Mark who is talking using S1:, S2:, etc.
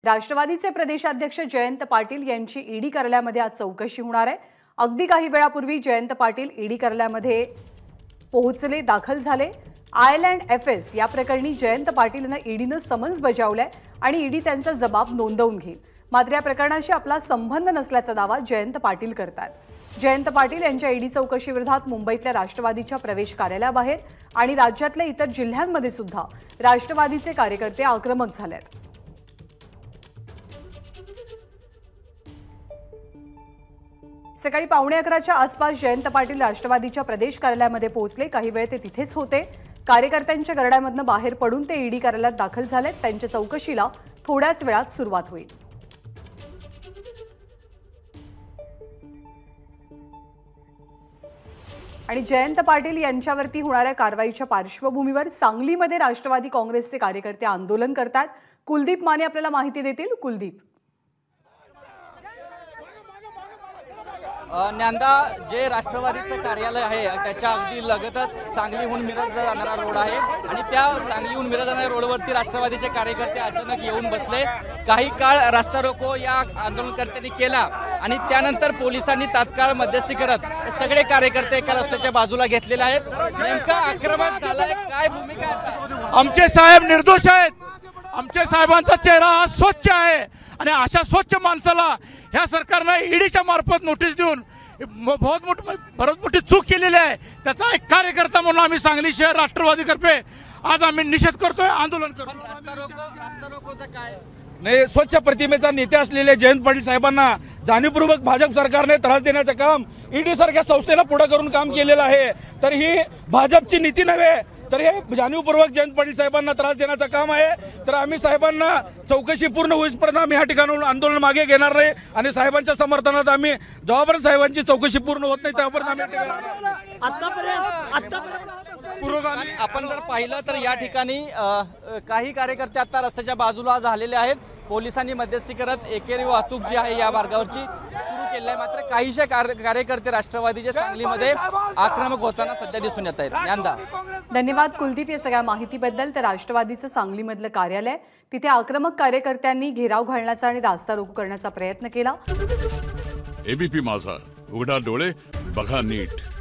S1: राष्ट्रवादीचे प्रदेशाध्यक्ष जयंत पाटील यांची ईडी कार्यालयामध्ये आज चौकशी होणार आहे। अगदी काही वेळापूर्वी जयंत पाटील ईडी कार्यालयामध्ये पोहोचले, दाखल झाले। आयलँड एफएस या प्रकरणी जयंत पाटील यांना ईडीने समन्स बजावलाय आणि ईडी त्यांचा जबाब नोंदवून घेईल। मात्र या प्रकरणाशी आपला संबंध नसल्याचा दावा जयंत पाटील करतात। जयंत पाटील यांच्या ईडी चौकशीविरोधात मुंबईतल्या राष्ट्रवादीच्या प्रवेश कार्यालयाबाहेर आणि राज्यातल्या इतर जिल्ह्यांमध्ये सुद्धा राष्ट्रवादीचे कार्यकर्ते आक्रमक झालेत। सकाळी 11:15च्या आसपास जयंत पाटील राष्ट्रवादीच्या प्रदेश कार्यालयामध्ये पोहोचले। काही वेळ ते तिथेच होते। कार्यकर्त्यांच्या गरड्यामधून बाहेर पडून ते ईडी कार्यालयात दाखल झाले। त्यांच्या चौकशीला थोड्याच वेळात सुरुवात होईल। आणि जयंत पाटील यांच्यावरती होणाऱ्या कारवाईच्या पार्श्वभूमीवर सांगलीमध्ये राष्ट्रवादी काँग्रेसचे कार्यकर्ते आंदोलन करतात। कुलदीप माने आपल्याला माहिती देतील। कुलदीप,
S2: न्यांदा जे राष्ट्रवादीचं कार्यालय आहे त्याच्या अगदी लगतच सांगलीहून मिरज जाणारा रोड आहे आणि त्या सांगलीहून मिरज जाणाऱ्या रोडवरती राष्ट्रवादीचे कार्यकर्ते अचानक येऊन बसले। काही काळ रास्ता रोको या आंदोलनकर्त्यांनी केला आणि त्यानंतर पोलिसांनी तात्काळ मध्यस्थी करत सगळे कार्यकर्ते एका रस्त्याच्या बाजूला घेतलेले आहेत। नेमका आक्रमक झालाय, काय भूमिका आहे?
S3: आमचे साहेब निर्दोष आहेत। आमच्या साहेबांचा चेहरा स्वच्छ आहे आणि अशा स्वच्छ माणसाला ह्या सरकारने ईडीच्या मार्फत नोटीस देऊन बरोच मोठी चूक केलेली आहे। त्याचा एक कार्यकर्ता म्हणून आम्ही सांगली शहर राष्ट्रवादीतर्फे आज आम्ही निषेध करतोय, आंदोलन करतोय।
S2: रास्ता रोकोचं काय
S4: नाही, स्वच्छ प्रतिमेचा नेते असलेले जयंत पाटील साहेबांना जाणीवपूर्वक भाजप सरकारने त्रास देण्याचं काम ईडी सारख्या संस्थेला पुढे करून काम केलेलं आहे। तर ही भाजपची नीती नव्हे, तर हे जाणीवपूर्वक जयंत पाटील साहेबांना त्रास देण्याचं काम आहे। तर आम्ही साहेबांना चौकशी पूर्ण होईपर्यंत आम्ही या ठिकाणाहून आंदोलन मागे घेणार नाही आणि साहेबांच्या समर्थनात आम्ही जोपर्यंत साहेबांची चौकशी पूर्ण होत नाही त्यापर्यंत
S2: पुरोगामी आपण जर पाहिलं तर या ठिकाणी काही कार्यकर्ते आता रस्त्याच्या बाजूला झालेले आहेत। पोलिसांनी मध्यस्थी करत एकेरी वाहतूक जी आहे या मार्गावरची सुरू केली आहे। मात्र काहीशे कार्यकर्ते राष्ट्रवादीचे सांगलीमध्ये आक्रमक होताना सध्या दिसून येत आहेत। न्यांदा,
S1: धन्यवाद कुलदीप या सगळ्या माहितीबद्दल। तर राष्ट्रवादीचं सांगलीमधलं कार्यालय, तिथे आक्रमक कार्यकर्त्यांनी घेराव घालण्याचा आणि रास्ता रोको करण्याचा प्रयत्न केला।
S5: एबीपी माझा, उघडा डोळे बघा नीट।